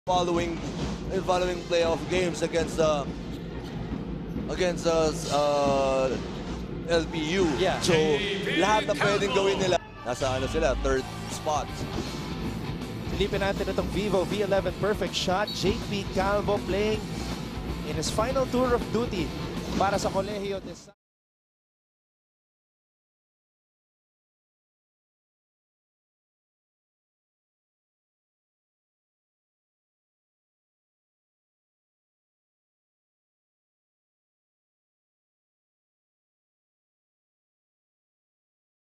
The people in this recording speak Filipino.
following playoff games against LPU. Yeah. So lahat na pwedeng gawin nila. Nasa ano sila, third spot. Silipin natin itong Vivo V11 perfect shot. JP Calvo playing in his final tour of duty para sa Colegio de